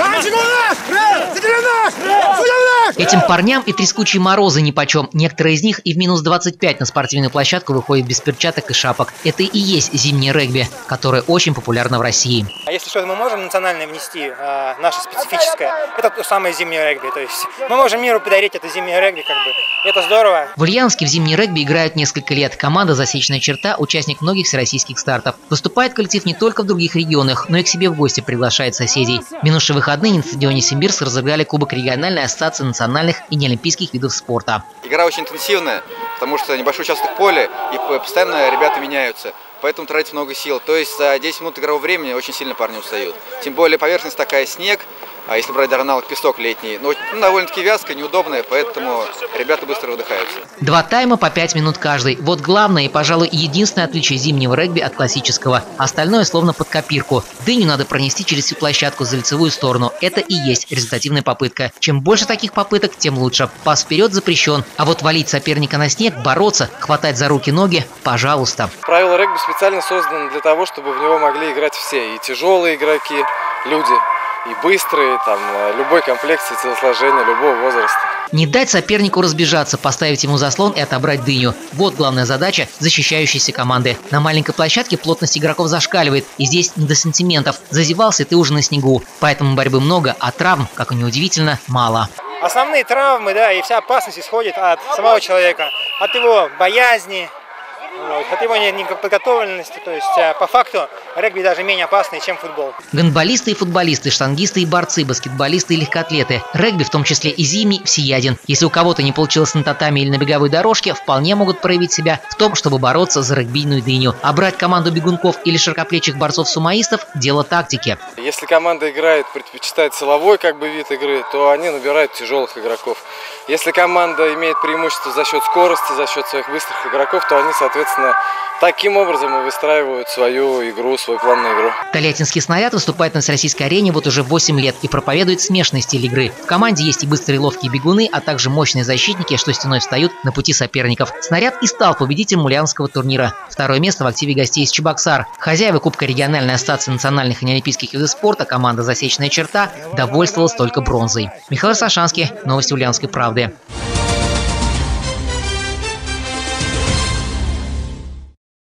Этим парням и трескучие морозы нипочем. Некоторые из них и в минус 25 на спортивную площадку выходят без перчаток и шапок. Это и есть зимнее регби, которое очень популярно в России. А если что-то мы можем национальное внести, наше специфическое, это то самое зимнее регби. То есть мы можем миру подарить это зимнее регби, как бы. Это здорово. В Ульяновске в зимний регби играют несколько лет. Команда «Засечная черта» – участник многих всероссийских стартов. Выступает коллектив не только в других регионах, но и к себе в гости приглашает соседей. В минувшие выходные на стадионе Симбирск разыграли Кубок региональной ассоциации национальных и неолимпийских видов спорта. Игра очень интенсивная, потому что небольшой участок поля, и постоянно ребята меняются. Поэтому тратить много сил. То есть за 10 минут игрового времени очень сильно парни устают. Тем более поверхность такая, снег, а если брать аналог песок летний, но довольно-таки вязкая, неудобная, поэтому ребята быстро выдыхаются. 2 тайма по 5 минут каждый. Вот главное и, пожалуй, единственное отличие зимнего регби от классического. Остальное словно под копирку. Дыню надо пронести через всю площадку за лицевую сторону. Это и есть результативная попытка. Чем больше таких попыток, тем лучше. Пас вперед запрещен. А вот валить соперника на снег, бороться, хватать за руки-ноги – пожалуйста. Правила регби специально созданы для того, чтобы в него могли играть все. И тяжелые игроки, люди, и быстрые, там, любой комплекции, телосложения, любого возраста. Не дать сопернику разбежаться, поставить ему заслон и отобрать дыню. Вот главная задача защищающейся команды. На маленькой площадке плотность игроков зашкаливает, и здесь не до сантиментов. Зазевался ты уже на снегу. Поэтому борьбы много, а травм, как и неудивительно, мало. Основные травмы, да, и вся опасность исходит от самого человека, от его боязни, от его неподготовленности. То есть по факту регби даже менее опасный, чем футбол. Гандболисты и футболисты, штангисты и борцы, баскетболисты и легкоатлеты. Регби, в том числе и зимний, всеяден. Если у кого-то не получилось на татами или на беговой дорожке, вполне могут проявить себя в том, чтобы бороться за регбийную дыню. А брать команду бегунков или широкоплечих борцов-сумоистов – дело тактики. Если команда играет, предпочитает силовой вид игры, то они набирают тяжелых игроков. Если команда имеет преимущество за счет скорости, за счет своих быстрых игроков, то они, соответственно, таким образом и выстраивают свою игру, свой план на игру. Тольяттинский снаряд выступает на всероссийской арене вот уже 8 лет и проповедует смешанный стиль игры. В команде есть и быстрые ловкие бегуны, а также мощные защитники, что стеной встают на пути соперников. Снаряд и стал победителем ульяновского турнира. Второе место в активе гостей из Чебоксар. Хозяева Кубка региональной ассоциации национальных и неолимпийских видов спорта, команда «Засечная черта», довольствовалась только бронзой. Михаил Сашанский, новости Ульяновской правды.